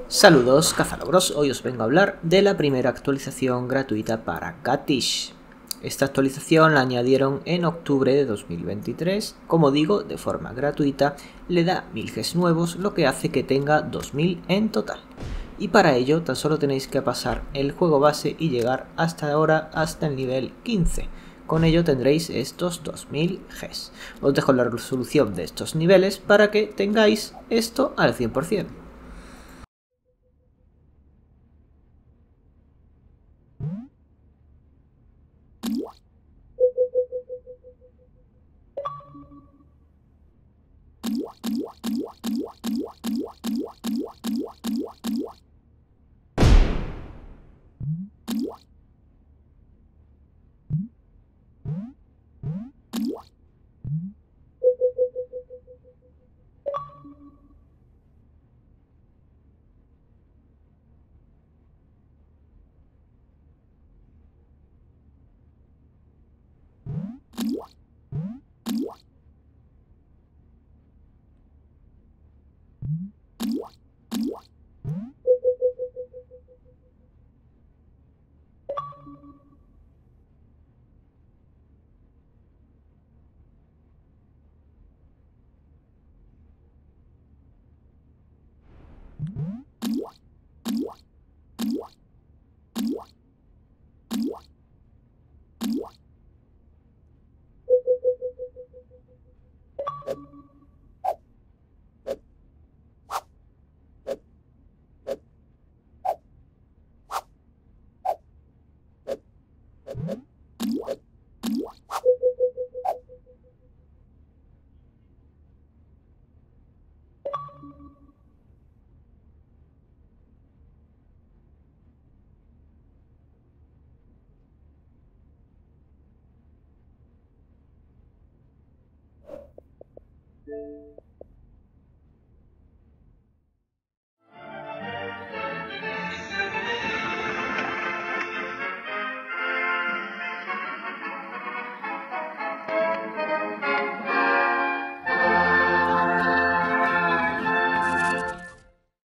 Saludos cazalogros, hoy os vengo a hablar de la primera actualización gratuita para Catfish. Esta actualización la añadieron en octubre de 2023, como digo, de forma gratuita, le da 1000 Gs nuevos, lo que hace que tenga 2000 en total. Y para ello tan solo tenéis que pasar el juego base y llegar hasta ahora hasta el nivel 15. Con ello tendréis estos 2000 Gs. Os dejo la resolución de estos niveles para que tengáis esto al 100%.